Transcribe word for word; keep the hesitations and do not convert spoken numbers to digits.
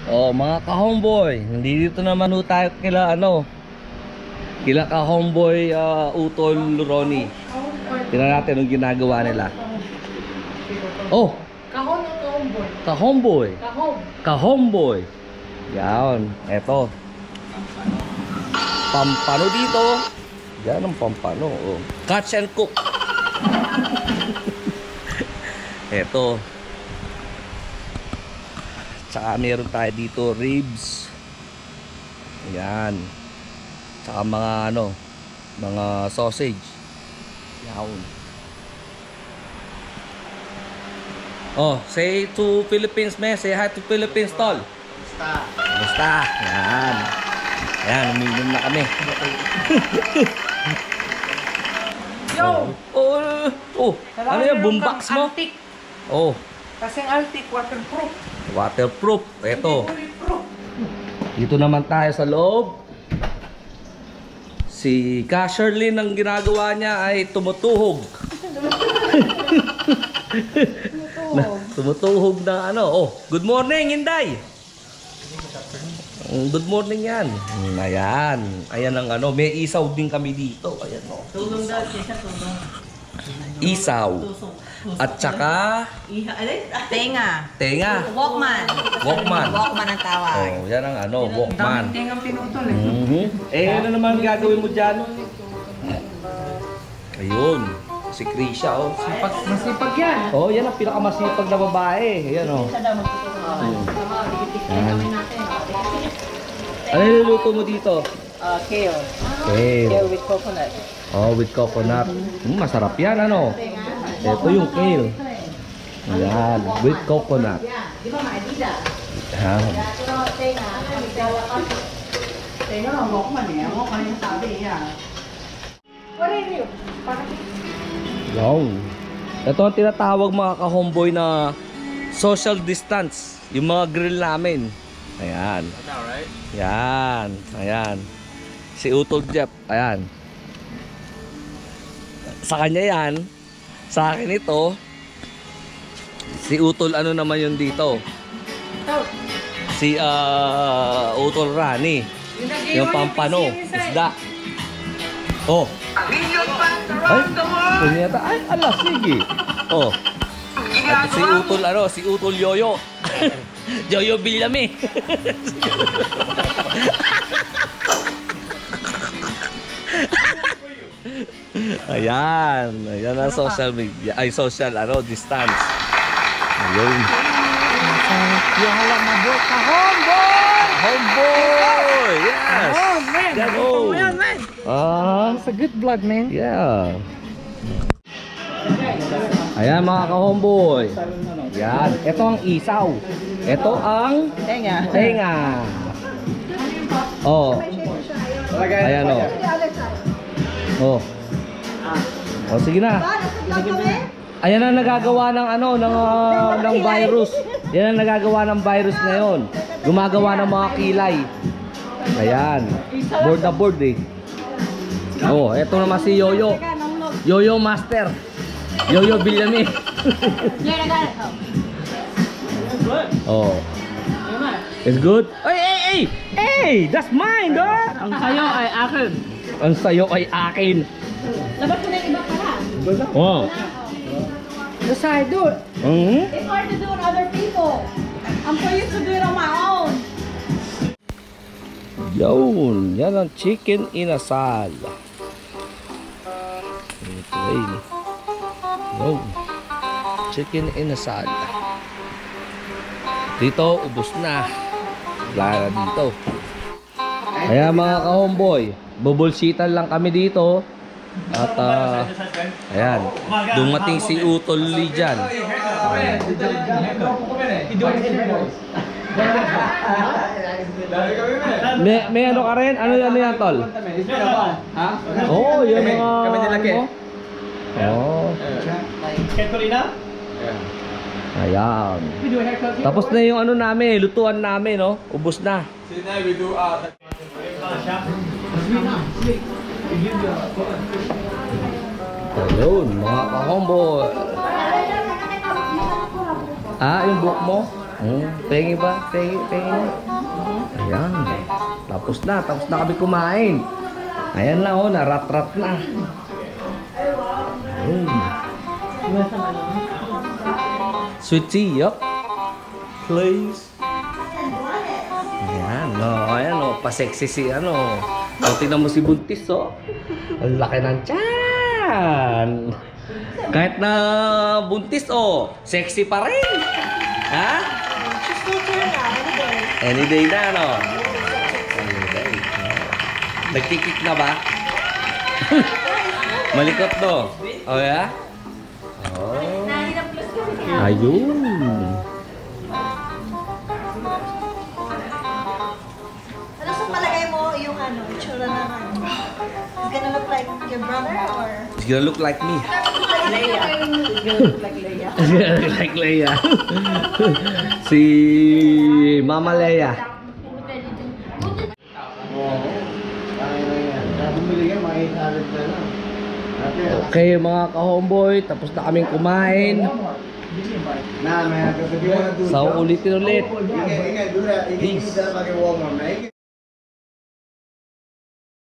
Oh, mga ka-homeboy, nandito naman ho tayo kila ano, kila ka-homeboy uh, Utol Ronnie. Tingnan natin ang ginagawa nila. Oh, Kahon o ka-homeboy? ka-homeboy. Kahom. Ka-homeboy. Yan, eto. Pampano dito. Yan ang pampano. Oh. Catch and cook. Eto. Tsaka meron tayo dito ribs. Yan. Tsaka mga ano, mga sausage. Yan. Oh, say to Philippines, me. Say hi to Philippines, tol. Basta. Basta. Yan. Ayan, uminom na kami. Yo! Oh, oh, oh. Ano yan? Boombox mo? Antique. Oh, Kasi ang antique, waterproof. waterproof. Ito. Bulletproof. Dito naman tayo sa loob. Si Ka Sherlyn, ang ginagawa niya ay tumutuhog. na, tumutuhog na ano. Oh, good morning, Inday. Good morning yan. Ayan. Ayan ang ano. May isaw din kami dito. Ayan o. Tulong daw siya, tulong. Isaw. At saka Tenga. tenga. Walkman. Walkman. Walkman ang tawag. Oh, yan ang ano. Walkman. Daming tingang pinutol eh. Mhm. Eh, ano naman gagawin mo dyan? Ayun. Si Krisha, oh. Masipag, masipag yan. Oh, yan ang pinakamasipag na babae. Ayan, oh. Ayan. Ano niluluto mo dito? Uh, kale. Kale. Kale with coconut. Oh, with coconut. Mm, masarap yan, ano? Ito yung kale. Ayan, with coconut. Ayan. Tenga lang, walkman eh. Walkman yung sabi niya. What are you? Wow. Ito ang tinatawag mga ka-homeboy na social distance. Yung mga grill namin. Ayan. Ayan. Ayan. Si Utol Jeff. Ayan. Sa kanya yan. Sa akin ito. Si Utol ano naman yun dito? Si uh, Utol Rani. Yung pampano. Isda. Oh. Ay, kunyata. Ay, ala, sige. Oh. At si Utol, ano, si Utol Yoyo. Yoyo Villame. Ayan. Ayan ang social media. Ay, social, ano, distance. Ayun. Yung halak na buhok ka, homeboy! Homeboy! Yes! Oh, man! Yan, Nakita oh. mo yan, man! Ah, It's a good vlog, man. yeah. Ayan mga ka-homeboy. Yan. Ito ang isaw. Ito ang Tenga. tenga. Oh. Ayan oh. Oh. Oh, sige na. Ayan ang nagagawa ng ano, ng, uh, ng virus. Yan ang nagagawa ng virus ngayon. Gumagawa ng mga kilay. Ayan. Board na board eh. Oh, eto naman si Yoyo. Yoyo Master. Yoyo Villame. Oh. It's good? Hey, hey, hey! Hey! That's mine, dog! Ang sayo ay akin. Ang sayo ay akin. Dapat ko na yung iba pala. Oh. That's how I do it. Mm-hmm. It's hard to do with other people. I'm so used to do it on my own. Yun. Yan ang chicken inasal. Ito ay. Yun. Chicken inasal. Dito, ubos na. Wala na dito. Kaya mga ka-homeboy, bubulsitan lang kami dito. At uh, ayan, dumating si Utol Lee dyan. Ayan. May, may ano ka rin? Ano, ano yan, tol? Ha? Oo, oh, yung mga... Kami nilaki. Oo. Ketolina? Ayan. Tapos na yung ano namin, lutuan namin, no? Ubos na. we do uh, Ayun, mga ka-homeboy. Ah, yung buhok mo? Hmm, pengi ba? Pengi, pengi. Ayan. Tapos na, tapos na kami kumain. Ayan na oh, narat-rat na. Ayun. Sweet tea, yup. Please. Ayan, no, ayan oh, pa-sexy si ano. O, tingnan mo si Buntis, oh. Ang laki ng tiyan. Kahit na buntis, oh, sexy pa rin. Ha? Any day na, no? Any day. Nagkikik na ba? Malikot, no? Oh, yeah? Oh. Ayun. Ano sa palagay mo yung ano, itsura ng ano? Is gonna look like your brother or? It's gonna look like me. Leia. Like Leia. It's gonna look like Leia. Si Mama Leia. Okay mga ka-homeboy, tapos na kaming kumain. Nah, man, kasi di mo na doon. Sa ulitin ulit. Ingat, ingat, dura. Ingat, ingat pakai warm-up.